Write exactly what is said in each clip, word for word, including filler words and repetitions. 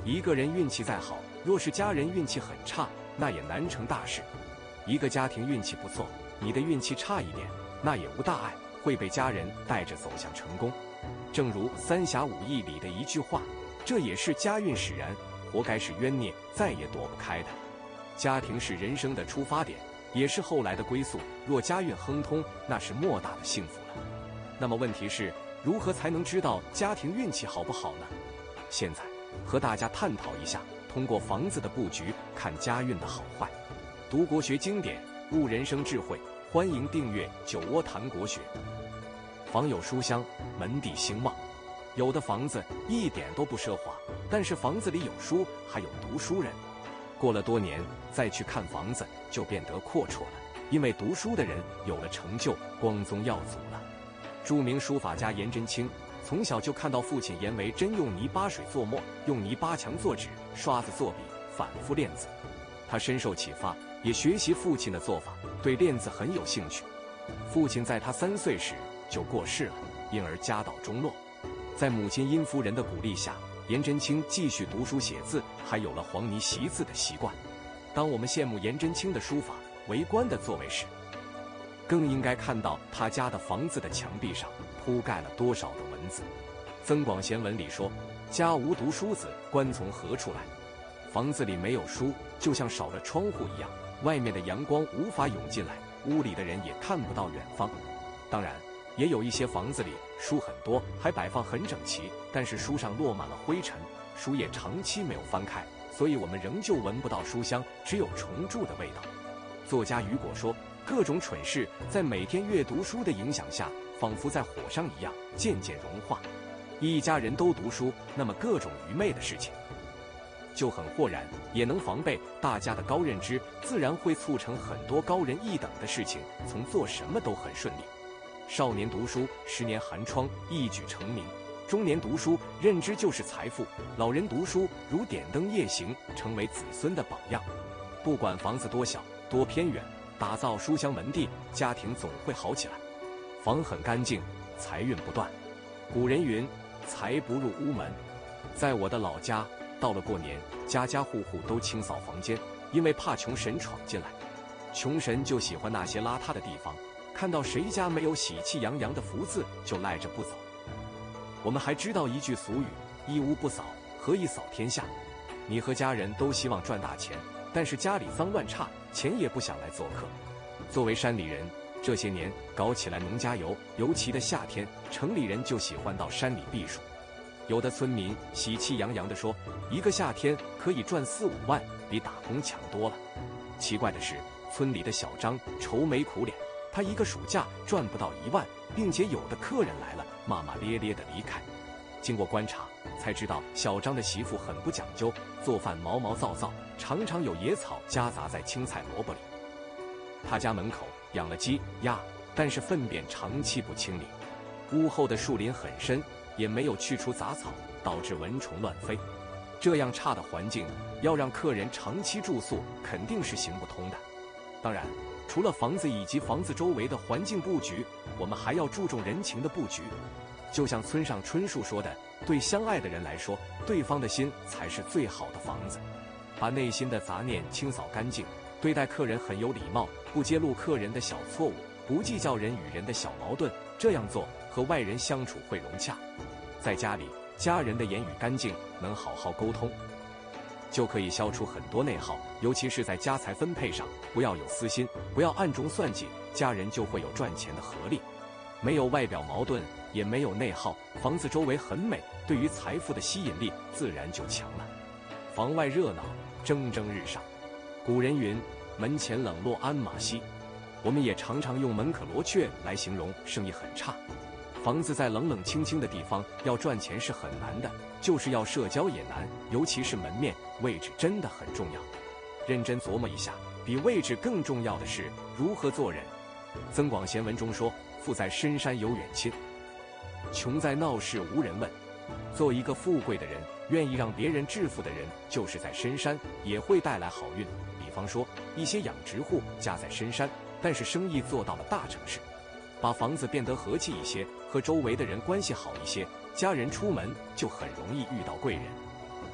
一个人运气再好，若是家人运气很差，那也难成大事。一个家庭运气不错，你的运气差一点，那也无大碍，会被家人带着走向成功。正如《三侠五义》里的一句话，这也是家运使然，活该是冤孽，再也躲不开的。家庭是人生的出发点，也是后来的归宿。若家运亨通，那是莫大的幸福了。那么问题是，如何才能知道家庭运气好不好呢？现在和大家探讨一下，通过房子的布局看家运的好坏。读国学经典，悟人生智慧，欢迎订阅酒窝谈国学。房有书香，门第兴旺。有的房子一点都不奢华，但是房子里有书，还有读书人。过了多年再去看房子，就变得阔绰了，因为读书的人有了成就，光宗耀祖了。著名书法家颜真卿从小就看到父亲颜维真用泥巴水做墨，用泥巴墙做纸，刷子做笔，反复练字。他深受启发，也学习父亲的做法，对练字很有兴趣。父亲在他三岁时就过世了，因而家道中落。在母亲殷夫人的鼓励下，颜真卿继续读书写字，还有了黄泥习字的习惯。当我们羡慕颜真卿的书法、为官的作为时，更应该看到他家的房子的墙壁上铺盖了多少的文字。《增广贤文》里说：“家无读书子，官从何处来？”房子里没有书，就像少了窗户一样，外面的阳光无法涌进来，屋里的人也看不到远方。当然，也有一些房子里书很多，还摆放很整齐，但是书上落满了灰尘，书页长期没有翻开，所以我们仍旧闻不到书香，只有重铸的味道。作家雨果说，各种蠢事在每天阅读书的影响下，仿佛在火上一样渐渐融化。一家人都读书，那么各种愚昧的事情就很豁然，也能防备。大家的高认知自然会促成很多高人一等的事情，从做什么都很顺利。少年读书，十年寒窗，一举成名；中年读书，认知就是财富；老人读书，如点灯夜行，成为子孙的榜样。不管房子多小多偏远，打造书香门第，家庭总会好起来。房很干净，财运不断。古人云：财不入屋门。在我的老家，到了过年，家家户户都清扫房间，因为怕穷神闯进来。穷神就喜欢那些邋遢的地方，看到谁家没有喜气洋洋的福字，就赖着不走。我们还知道一句俗语：一屋不扫，何以扫天下？你和家人都希望赚大钱，但是家里脏乱差，钱也不想来做客。作为山里人，这些年搞起来农家游，尤其的夏天，城里人就喜欢到山里避暑。有的村民喜气洋洋地说，一个夏天可以赚四五万，比打工强多了。奇怪的是，村里的小张愁眉苦脸，他一个暑假赚不到一万，并且有的客人来了，骂骂咧咧地离开。经过观察，才知道小张的媳妇很不讲究，做饭毛毛躁躁，常常有野草夹杂在青菜萝卜里。他家门口养了鸡鸭，但是粪便长期不清理。屋后的树林很深，也没有去除杂草，导致蚊虫乱飞。这样差的环境，要让客人长期住宿，肯定是行不通的。当然，除了房子以及房子周围的环境布局，我们还要注重人情的布局。就像村上春树说的，对相爱的人来说，对方的心才是最好的房子。把内心的杂念清扫干净，对待客人很有礼貌，不揭露客人的小错误，不计较人与人的小矛盾，这样做和外人相处会融洽。在家里，家人的言语干净，能好好沟通，就可以消除很多内耗，尤其是在家财分配上，不要有私心，不要暗中算计，家人就会有赚钱的合力。没有外表矛盾，也没有内耗，房子周围很美，对于财富的吸引力自然就强了。房外热闹，蒸蒸日上。古人云：门前冷落鞍马稀。我们也常常用门可罗雀来形容生意很差。房子在冷冷清清的地方，要赚钱是很难的，就是要社交也难，尤其是门面位置真的很重要。认真琢磨一下，比位置更重要的是如何做人。增广贤文中说，富在深山有远亲，穷在闹市无人问。做一个富贵的人，愿意让别人致富的人，就是在深山也会带来好运。比方说，一些养殖户家在深山，但是生意做到了大城市，把房子变得和气一些，和周围的人关系好一些，家人出门就很容易遇到贵人。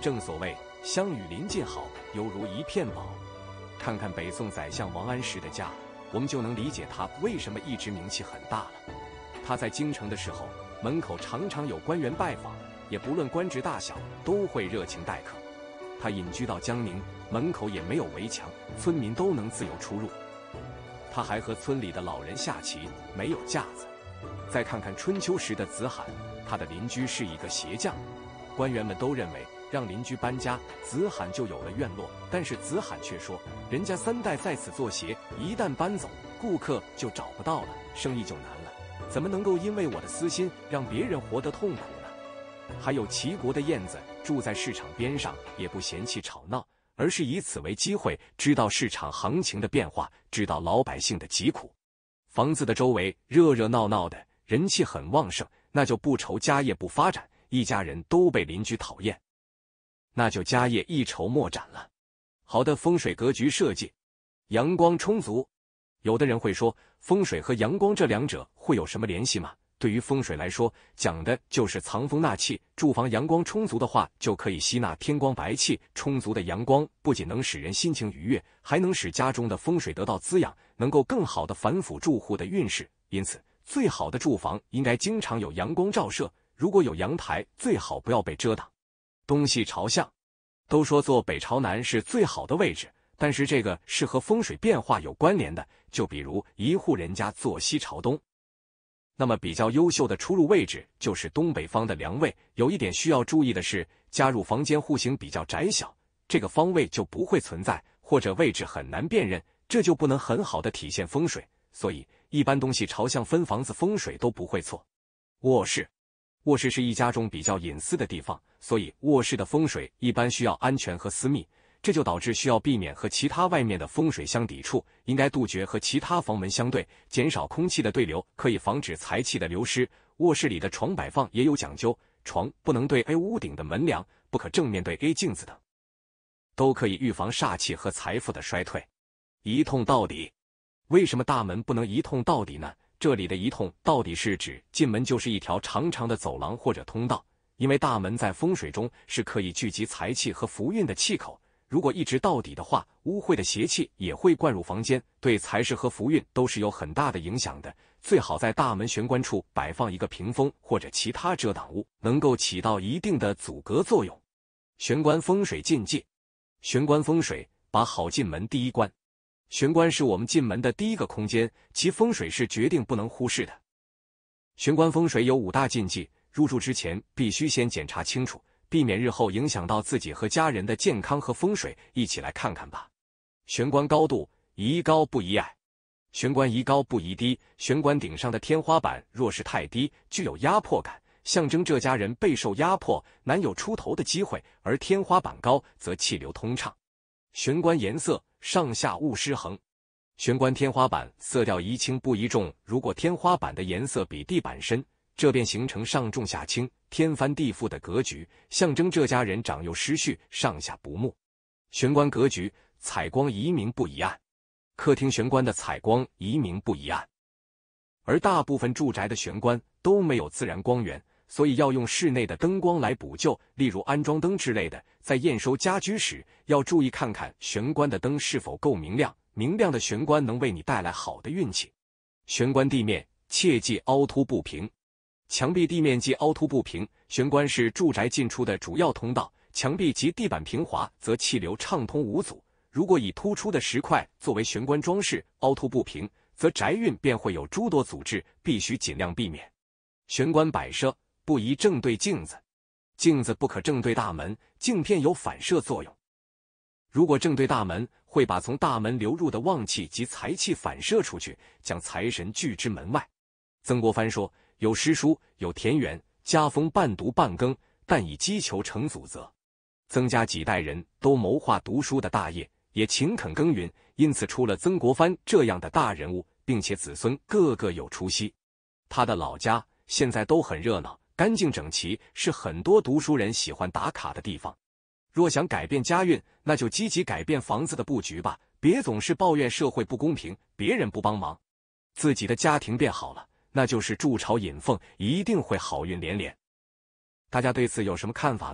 正所谓乡与邻近好，犹如一片宝。看看北宋宰相王安石的家，我们就能理解他为什么一直名气很大了。他在京城的时候，门口常常有官员拜访，也不论官职大小，都会热情待客。他隐居到江宁，门口也没有围墙，村民都能自由出入。他还和村里的老人下棋，没有架子。再看看春秋时的子罕，他的邻居是一个鞋匠，官员们都认为让邻居搬家，子罕就有了院落。但是子罕却说，人家三代在此做鞋，一旦搬走，顾客就找不到了，生意就难了，怎么能够因为我的私心让别人活得痛苦呢？还有齐国的燕子住在市场边上，也不嫌弃吵闹，而是以此为机会，知道市场行情的变化，知道老百姓的疾苦。房子的周围热热闹闹的，人气很旺盛，那就不愁家业不发展，一家人都被邻居讨厌，那就家业一筹莫展了。好的风水格局设计，阳光充足。有的人会说，风水和阳光这两者会有什么联系吗？对于风水来说，讲的就是藏风纳气。住房阳光充足的话，就可以吸纳天光白气。充足的阳光不仅能使人心情愉悦，还能使家中的风水得到滋养，能够更好地反哺住户的运势。因此，最好的住房应该经常有阳光照射，如果有阳台，最好不要被遮挡。东西朝向，都说坐北朝南是最好的位置，但是这个是和风水变化有关联的。就比如一户人家坐西朝东，那么比较优秀的出入位置就是东北方的梁位。有一点需要注意的是，加入房间户型比较窄小，这个方位就不会存在，或者位置很难辨认，这就不能很好的体现风水。所以一般东西朝向分房子风水都不会错。卧室，卧室是一家中比较隐私的地方，所以卧室的风水一般需要安全和私密，这就导致需要避免和其他外面的风水相抵触，应该杜绝和其他房门相对，减少空气的对流，可以防止财气的流失。卧室里的床摆放也有讲究，床不能对 A 屋顶的门梁，不可正面对 A 镜子等，都可以预防煞气和财富的衰退。一通到底，为什么大门不能一通到底呢？这里的一通到底是指进门就是一条长长的走廊或者通道，因为大门在风水中是可以聚集财气和福运的气口，如果一直到底的话，污秽的邪气也会灌入房间，对财势和福运都是有很大的影响的。最好在大门玄关处摆放一个屏风或者其他遮挡物，能够起到一定的阻隔作用。玄关风水禁忌，玄关风水把好进门第一关。玄关是我们进门的第一个空间，其风水是决定不能忽视的。玄关风水有五大禁忌，入住之前必须先检查清楚，避免日后影响到自己和家人的健康和风水。一起来看看吧。玄关高度，宜高不宜矮。玄关宜高不宜低，玄关顶上的天花板若是太低，具有压迫感，象征这家人备受压迫，难有出头的机会，而天花板高则气流通畅。玄关颜色，上下勿失衡。玄关天花板色调宜轻不宜重，如果天花板的颜色比地板深，这便形成上重下轻、天翻地覆的格局，象征这家人长幼失序，上下不睦。玄关格局，采光宜明不宜暗。客厅玄关的采光宜明不宜暗，而大部分住宅的玄关都没有自然光源，所以要用室内的灯光来补救，例如安装灯之类的。在验收家居时，要注意看看玄关的灯是否够明亮，明亮的玄关能为你带来好的运气。玄关地面切忌凹凸不平，墙壁地面忌凹凸不平。玄关是住宅进出的主要通道，墙壁及地板平滑，则气流畅通无阻。如果以突出的石块作为玄关装饰，凹凸不平，则宅运便会有诸多阻滞，必须尽量避免。玄关摆设不宜正对镜子，镜子不可正对大门，镜片有反射作用。如果正对大门，会把从大门流入的旺气及财气反射出去，将财神拒之门外。曾国藩说，有诗书，有田园，家风半读半耕，但以积求成祖则。曾家几代人都谋划读书的大业，也勤恳耕耘，因此出了曾国藩这样的大人物，并且子孙个个有出息。他的老家现在都很热闹，干净整齐，是很多读书人喜欢打卡的地方。若想改变家运，那就积极改变房子的布局吧，别总是抱怨社会不公平，别人不帮忙，自己的家庭变好了，那就是筑巢引凤，一定会好运连连。大家对此有什么看法呢？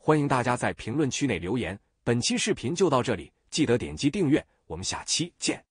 欢迎大家在评论区内留言。本期视频就到这里，记得点击订阅，我们下期见。